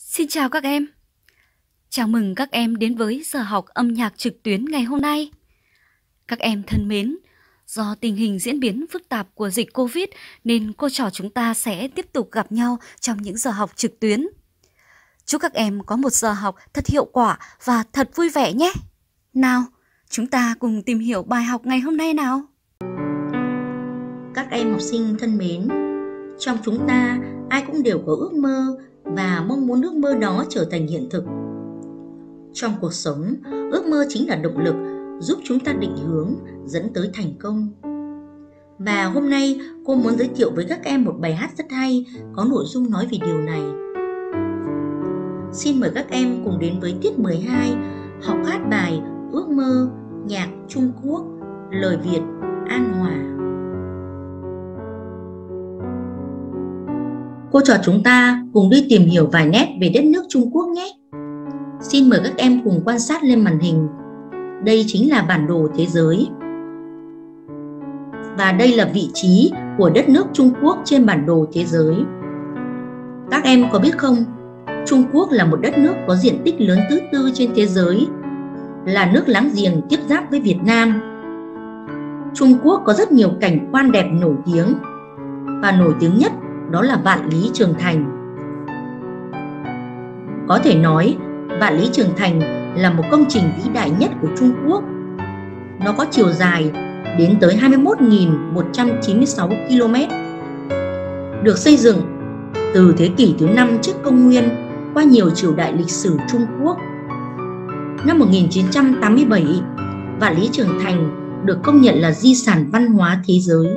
Xin chào các em. Chào mừng các em đến với giờ học âm nhạc trực tuyến ngày hôm nay. Các em thân mến, do tình hình diễn biến phức tạp của dịch Covid nên cô trò chúng ta sẽ tiếp tục gặp nhau trong những giờ học trực tuyến. Chúc các em có một giờ học thật hiệu quả và thật vui vẻ nhé. Nào, chúng ta cùng tìm hiểu bài học ngày hôm nay nào. Các em học sinh thân mến, trong chúng ta ai cũng đều có ước mơ và mong muốn ước mơ đó trở thành hiện thực. Trong cuộc sống, ước mơ chính là động lực giúp chúng ta định hướng dẫn tới thành công. Và hôm nay cô muốn giới thiệu với các em một bài hát rất hay có nội dung nói về điều này. Xin mời các em cùng đến với tiết 12 học hát bài Ước mơ, nhạc Trung Quốc, lời Việt, An Hòa. Cô trò chúng ta cùng đi tìm hiểu vài nét về đất nước Trung Quốc nhé. Xin mời các em cùng quan sát lên màn hình. Đây chính là bản đồ thế giới. Và đây là vị trí của đất nước Trung Quốc trên bản đồ thế giới. Các em có biết không, Trung Quốc là một đất nước có diện tích lớn thứ tư trên thế giới, là nước láng giềng tiếp giáp với Việt Nam. Trung Quốc có rất nhiều cảnh quan đẹp nổi tiếng, và nổi tiếng nhất đó là Vạn Lý Trường Thành. Có thể nói, Vạn Lý Trường Thành là một công trình vĩ đại nhất của Trung Quốc. Nó có chiều dài đến tới 21.196 km. Được xây dựng từ thế kỷ thứ 5 trước công nguyên qua nhiều triều đại lịch sử Trung Quốc. Năm 1987, Vạn Lý Trường Thành được công nhận là di sản văn hóa thế giới.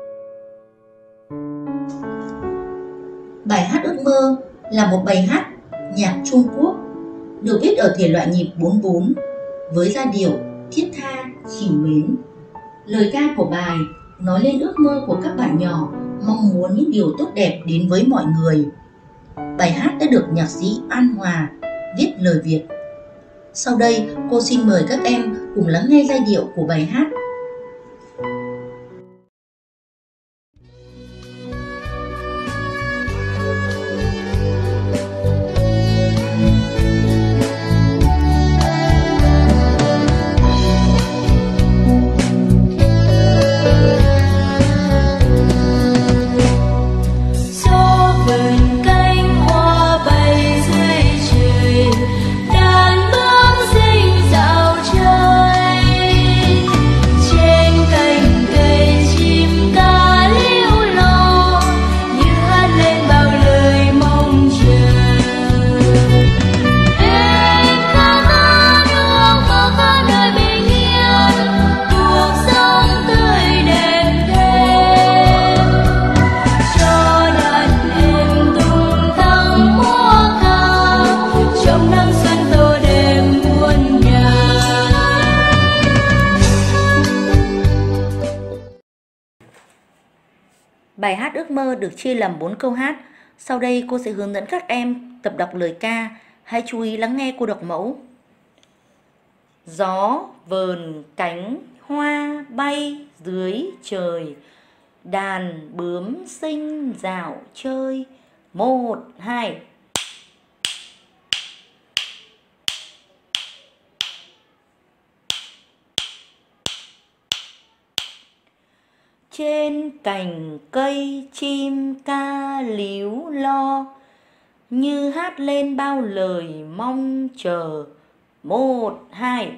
Bài hát Ước mơ là một bài hát nhạc Trung Quốc được viết ở thể loại nhịp 4/4 với giai điệu thiết tha, trìu mến. Lời ca của bài nói lên ước mơ của các bạn nhỏ mong muốn những điều tốt đẹp đến với mọi người. Bài hát đã được nhạc sĩ An Hòa viết lời Việt. Sau đây cô xin mời các em cùng lắng nghe giai điệu của bài hát. Bài hát Ước mơ được chia làm 4 câu hát. Sau đây cô sẽ hướng dẫn các em tập đọc lời ca. Hãy chú ý lắng nghe cô đọc mẫu. Gió vờn cánh hoa bay dưới trời, đàn bướm xinh dạo chơi. 1, 2. Trên cành cây chim ca líu lo, như hát lên bao lời mong chờ. 1, 2.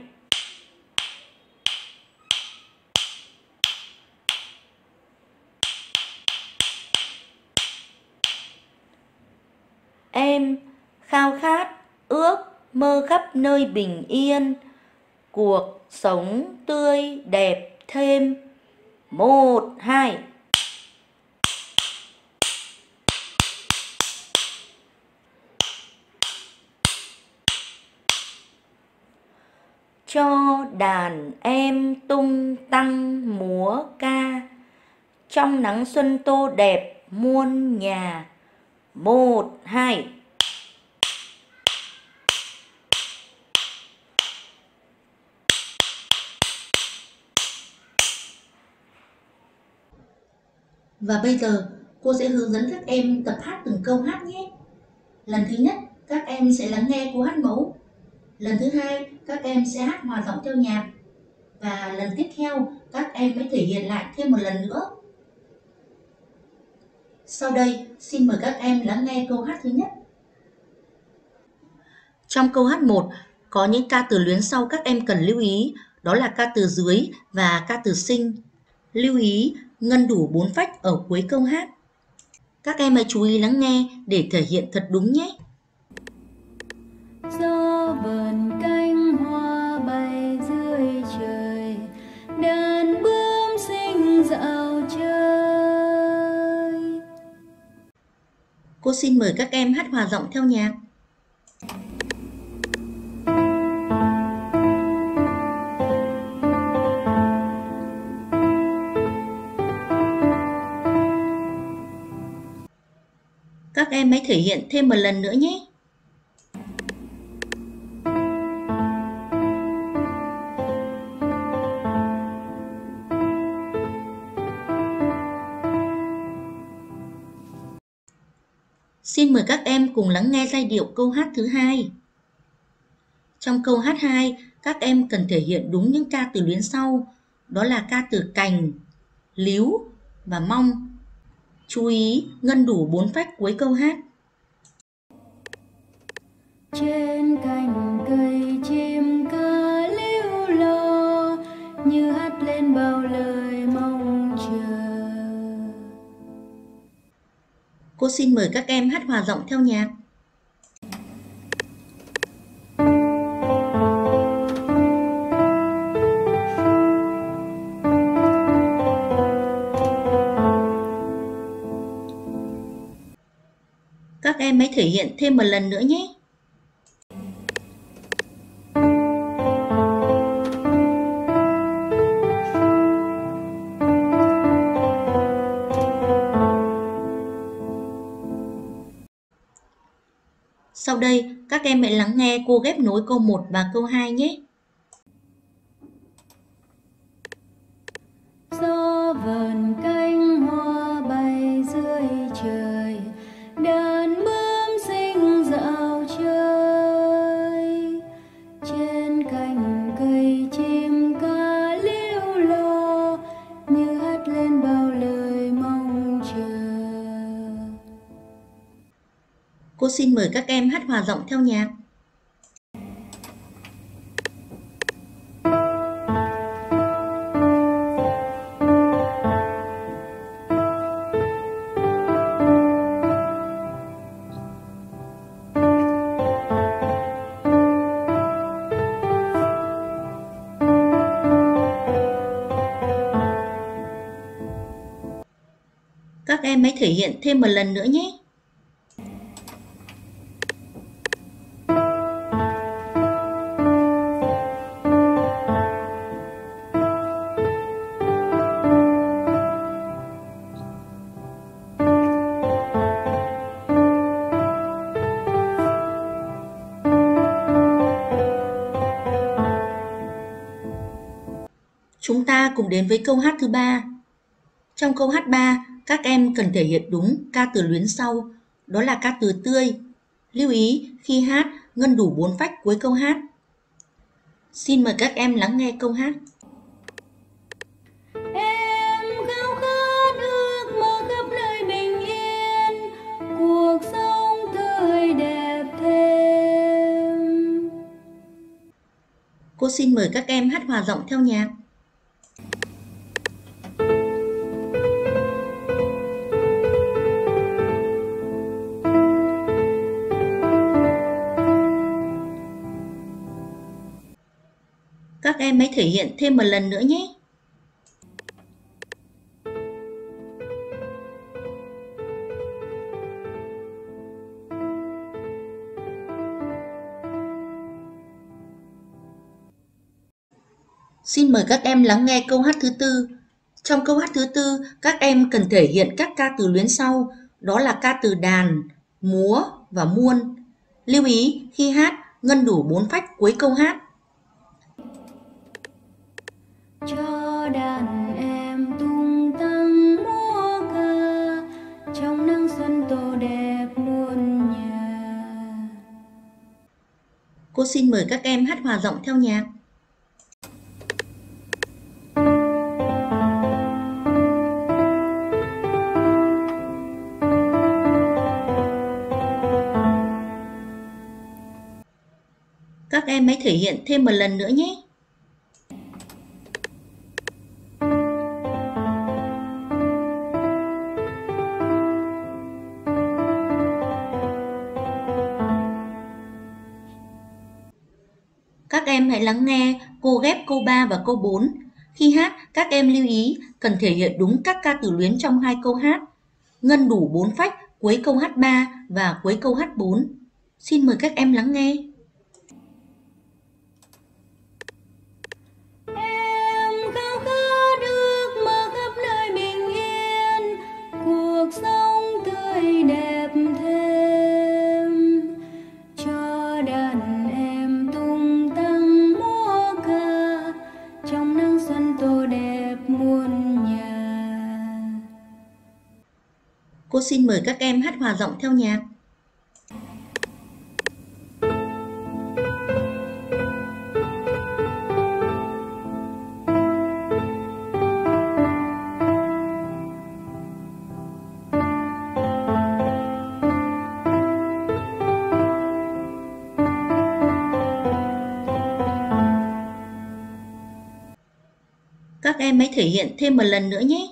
Em khao khát ước mơ khắp nơi bình yên, cuộc sống tươi đẹp thêm. 1, 2. Cho đàn em tung tăng múa ca, trong nắng xuân tô đẹp muôn nhà. 1, 2. Và bây giờ cô sẽ hướng dẫn các em tập hát từng câu hát nhé. Lần thứ nhất, các em sẽ lắng nghe cô hát mẫu. Lần thứ hai, các em sẽ hát hòa giọng theo nhạc. Và lần tiếp theo, các em mới thể hiện lại thêm một lần nữa. Sau đây, xin mời các em lắng nghe câu hát thứ nhất. Trong câu hát 1, có những ca từ luyến sau các em cần lưu ý, đó là ca từ dưới và ca từ sinh. Lưu ý ngân đủ 4 phách ở cuối câu hát. Các em hãy chú ý lắng nghe để thể hiện thật đúng nhé. Gió vần cánh hoa bay dưới trời, đàn bướm xinh dạo chơi. Cô xin mời các em hát hòa giọng theo nhạc. Các em hãy thể hiện thêm một lần nữa nhé. Xin mời các em cùng lắng nghe giai điệu câu hát thứ hai. Trong câu hát 2, các em cần thể hiện đúng những ca từ luyến sau, đó là ca từ cành, líu và mong. Chú ý ngân đủ 4 phách cuối câu hát. Trên cành cây chim ca líu lo, như hát lên bao lời mong chờ. Cô xin mời các em hát hòa giọng theo nhạc. Các em hãy thể hiện thêm một lần nữa nhé. Sau đây, các em hãy lắng nghe cô ghép nối câu 1 và câu 2 nhé. Gió vần cánh hoa bay dưới trời, đàn bướm xinh dạo chơi. Trên cành cây chim ca líu lo, như hát lên bao lời mong chờ. Cô xin mời các em hát hòa giọng theo nhạc. Các em hãy thể hiện thêm một lần nữa nhé. Chúng ta cùng đến với câu hát thứ 3. Trong câu hát 3, các em cần thể hiện đúng ca từ luyến sau, đó là ca từ tươi. Lưu ý khi hát ngân đủ 4 phách cuối câu hát. Xin mời các em lắng nghe câu hát. Em khao khát ước mơ khắp nơi bình yên, cuộc sống tươi đẹp thêm. Cô xin mời các em hát hòa giọng theo nhạc. Các em hãy thể hiện thêm một lần nữa nhé. Xin mời các em lắng nghe câu hát thứ 4. Trong câu hát thứ 4, các em cần thể hiện các ca từ luyến sau, đó là ca từ đàn, múa và muôn. Lưu ý khi hát ngân đủ 4 phách cuối câu hát. Cho đàn em tung tăng múa ca, trong nắng xuân tô đẹp muôn nhà. Cô xin mời các em hát hòa giọng theo nhạc. Các em hãy thể hiện thêm một lần nữa nhé. Các em hãy lắng nghe cô ghép câu 3 và câu 4. Khi hát, các em lưu ý cần thể hiện đúng các ca từ luyến trong hai câu hát. Ngân đủ 4 phách cuối câu H3 và cuối câu H4. Xin mời các em lắng nghe. Em khao khát ước mơ khắp nơi bình yên, cuộc sống tươi đẹp thêm, cho đàn em tung tăng múa ca trong nắng xuân tô đẹp muôn nhà. Cô xin mời các em hát hòa giọng theo nhạc. Các em hãy thể hiện thêm một lần nữa nhé.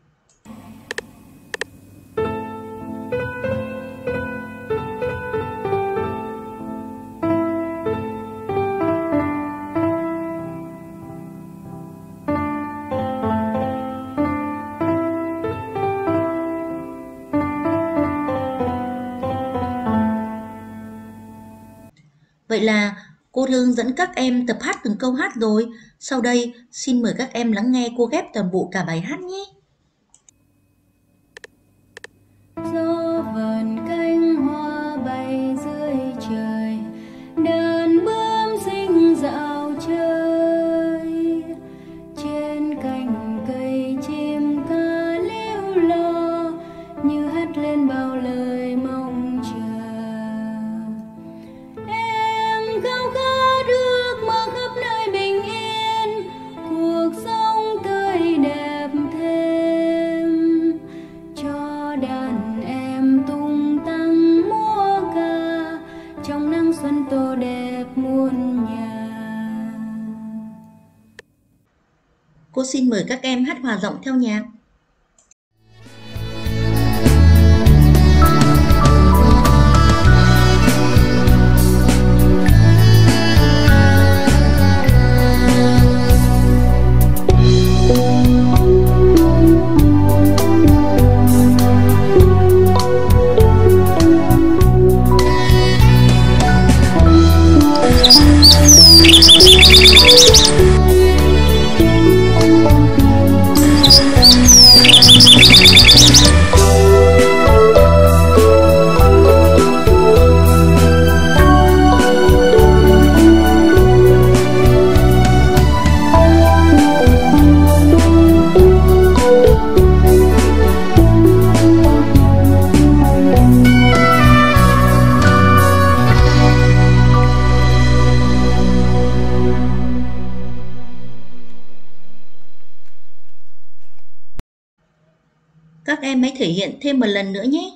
Vậy là cô hướng dẫn các em tập hát từng câu hát rồi. Sau đây, xin mời các em lắng nghe cô ghép toàn bộ cả bài hát nhé. Gió vần cánh hoa bay dưới trời, đàn bướm xinh dạo chơi, trên cành cây chim ca líu lo như hát lên bao lời mong chờ. Em khao khát ước mơ khắp nơi bình yên, cuộc sống tươi đẹp thêm, cho đàn em tung tăng múa ca trong nắng xuân tô đẹp muôn nhà. Cô xin mời các em hát hòa giọng theo nhạc. Các em hãy thể hiện thêm một lần nữa nhé.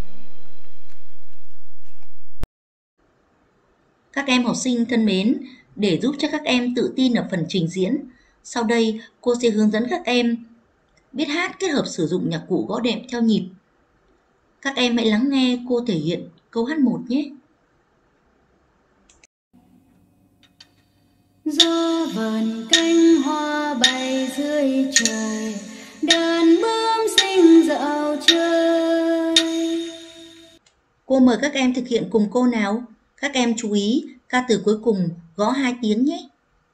Các em học sinh thân mến, Để giúp cho các em tự tin ở phần trình diễn, sau đây cô sẽ hướng dẫn các em biết hát kết hợp sử dụng nhạc cụ gõ đệm theo nhịp. Các em hãy lắng nghe cô thể hiện câu hát 1 nhé. Gió vần cánh hoa bay dưới trời, đàn bướm xinh dạo chơi. Cô mời các em thực hiện cùng cô nào. Các em chú ý ca từ cuối cùng gõ 2 tiếng nhé.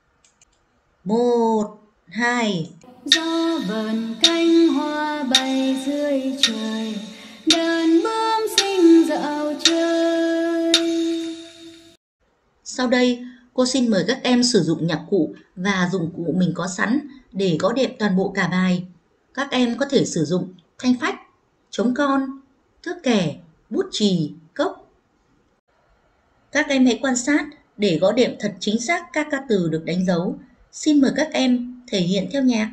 1, 2. Gió vần cánh hoa bay dưới trời, đàn bướm xinh dạo chơi. Sau đây, cô xin mời các em sử dụng nhạc cụ và dụng cụ mình có sẵn để gõ đệm toàn bộ cả bài. Các em có thể sử dụng thanh phách, trống con, thước kẻ, bút chì, cốc. Các em hãy quan sát để gõ đệm thật chính xác các ca từ được đánh dấu. Xin mời các em thể hiện theo nhạc.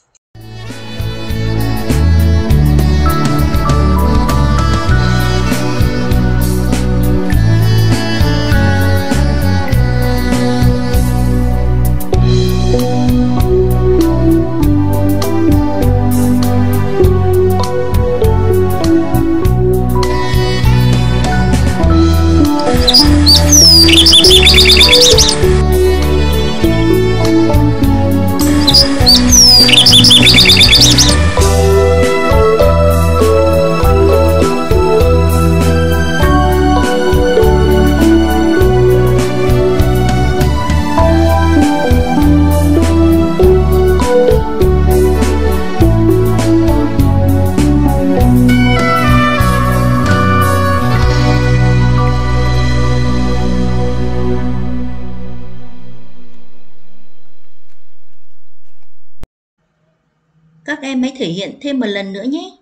Các em hãy thể hiện thêm một lần nữa nhé.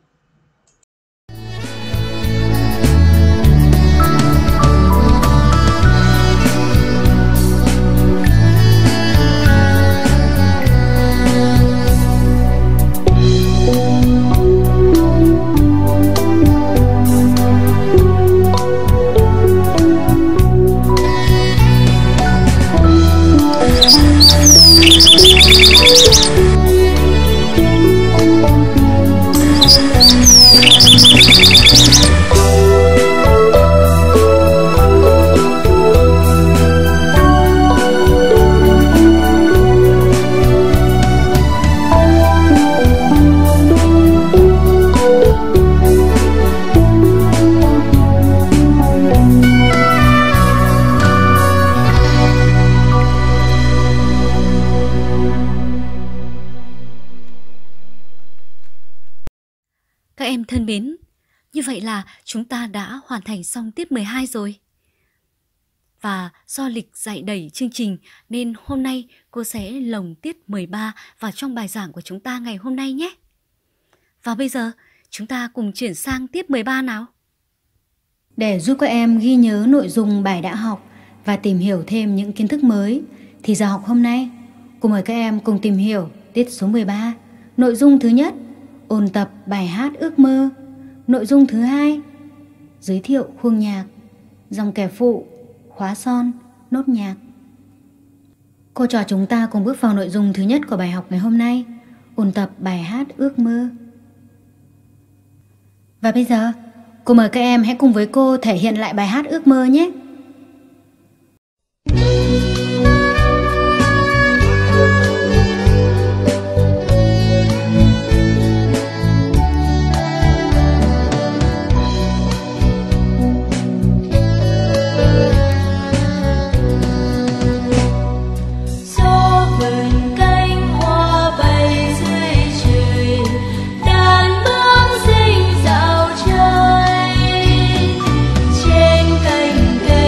Các em thân mến, như vậy là chúng ta đã hoàn thành xong tiết 12 rồi. Và do lịch dạy đẩy chương trình nên hôm nay cô sẽ lồng tiết 13 vào trong bài giảng của chúng ta ngày hôm nay nhé. Và bây giờ chúng ta cùng chuyển sang tiết 13 nào. Để giúp các em ghi nhớ nội dung bài đã học và tìm hiểu thêm những kiến thức mới thì giờ học hôm nay cô mời các em cùng tìm hiểu tiết số 13. Nội dung thứ nhất, ôn tập bài hát ước mơ. Nội dung thứ hai, giới thiệu khuôn nhạc, dòng kẻ phụ, khóa son, nốt nhạc. Cô trò chúng ta cùng bước vào nội dung thứ nhất của bài học ngày hôm nay, ôn tập bài hát ước mơ. Và bây giờ, cô mời các em hãy cùng với cô thể hiện lại bài hát ước mơ nhé. Trên cành cây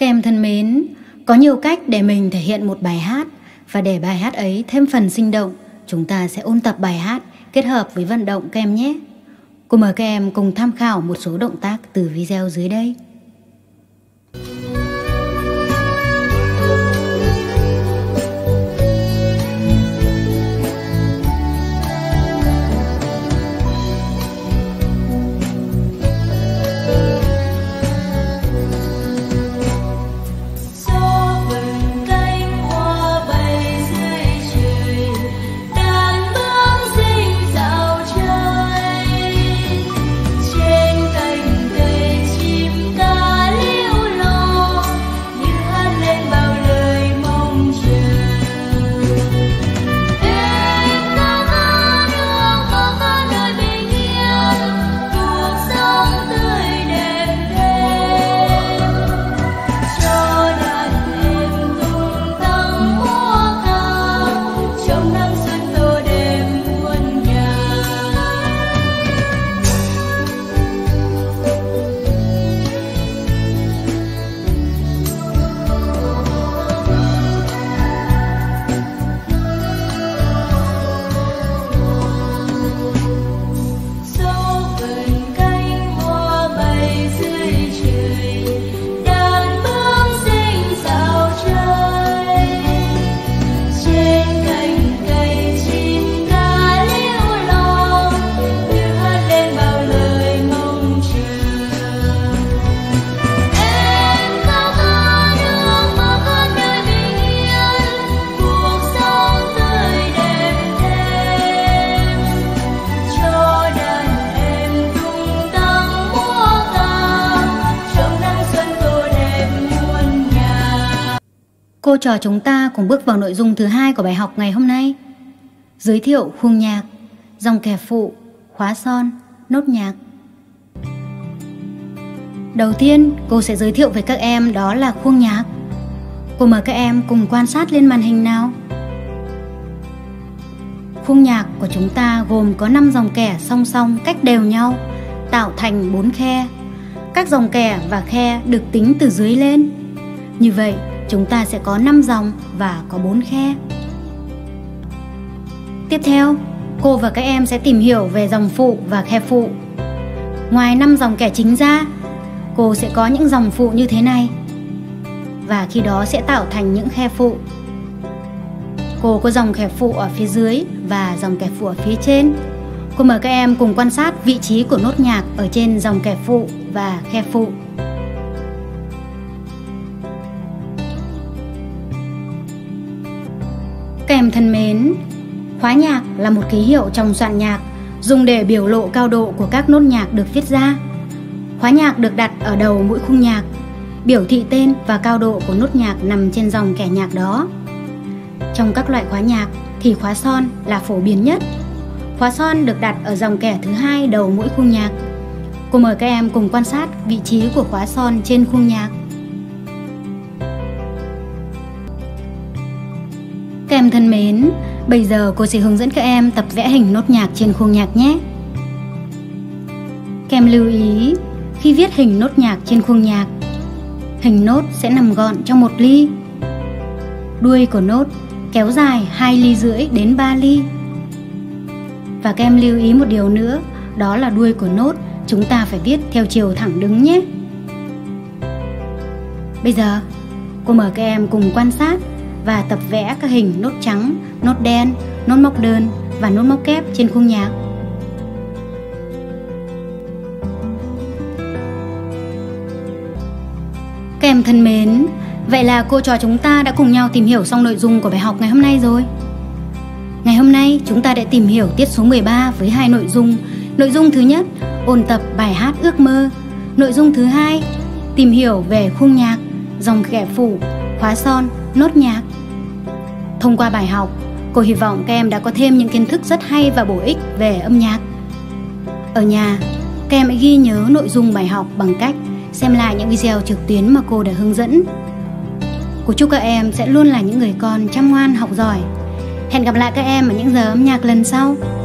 Các em thân mến, có nhiều cách để mình thể hiện một bài hát, và để bài hát ấy thêm phần sinh động, chúng ta sẽ ôn tập bài hát kết hợp với vận động các em nhé. Cô mời các em cùng tham khảo một số động tác từ video dưới đây. Cô trò chúng ta cùng bước vào nội dung thứ 2 của bài học ngày hôm nay. Giới thiệu khuôn nhạc, dòng kẻ phụ, khóa son, nốt nhạc. Đầu tiên, cô sẽ giới thiệu với các em đó là khuôn nhạc. Cô mời các em cùng quan sát lên màn hình nào. Khuôn nhạc của chúng ta gồm có 5 dòng kẻ song song cách đều nhau, tạo thành 4 khe. Các dòng kẻ và khe được tính từ dưới lên. Như vậy, chúng ta sẽ có 5 dòng và có 4 khe. Tiếp theo, cô và các em sẽ tìm hiểu về dòng phụ và khe phụ. Ngoài 5 dòng kẻ chính ra, cô sẽ có những dòng phụ như thế này, và khi đó sẽ tạo thành những khe phụ. Cô có dòng kẻ phụ ở phía dưới và dòng kẻ phụ ở phía trên. Cô mời các em cùng quan sát vị trí của nốt nhạc ở trên dòng kẻ phụ và khe phụ. Các em thân mến, khóa nhạc là một ký hiệu trong soạn nhạc dùng để biểu lộ cao độ của các nốt nhạc được viết ra. Khóa nhạc được đặt ở đầu mỗi khung nhạc, biểu thị tên và cao độ của nốt nhạc nằm trên dòng kẻ nhạc đó. Trong các loại khóa nhạc thì khóa son là phổ biến nhất. Khóa son được đặt ở dòng kẻ thứ 2 đầu mỗi khung nhạc. Cô mời các em cùng quan sát vị trí của khóa son trên khung nhạc. Các em thân mến, bây giờ cô sẽ hướng dẫn các em tập vẽ hình nốt nhạc trên khung nhạc nhé. Các em lưu ý, khi viết hình nốt nhạc trên khung nhạc, hình nốt sẽ nằm gọn trong một ly. Đuôi của nốt kéo dài 2,5 ly đến 3 ly. Và các em lưu ý một điều nữa, đó là đuôi của nốt chúng ta phải viết theo chiều thẳng đứng nhé. Bây giờ, cô mời các em cùng quan sát và tập vẽ các hình nốt trắng, nốt đen, nốt móc đơn và nốt móc kép trên khung nhạc. Các em thân mến, vậy là cô trò chúng ta đã cùng nhau tìm hiểu xong nội dung của bài học ngày hôm nay rồi. Ngày hôm nay chúng ta đã tìm hiểu tiết số 13 với 2 nội dung. Nội dung thứ nhất, ôn tập bài hát Ước Mơ. Nội dung thứ 2, tìm hiểu về khung nhạc, dòng kẻ phụ, khóa son, nốt nhạc. Thông qua bài học, cô hy vọng các em đã có thêm những kiến thức rất hay và bổ ích về âm nhạc. Ở nhà, các em hãy ghi nhớ nội dung bài học bằng cách xem lại những video trực tuyến mà cô đã hướng dẫn. Cô chúc các em sẽ luôn là những người con chăm ngoan học giỏi. Hẹn gặp lại các em ở những giờ âm nhạc lần sau.